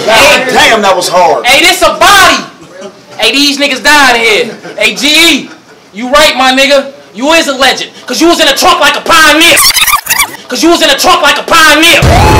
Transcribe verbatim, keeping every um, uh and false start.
God damn, that was hard. Hey, this a body. Hey, these niggas dying here. Hey, G E, you right, my nigga. You is a legend. Cause you was in a trunk like a pioneer. Cause you was in a trunk like a pioneer.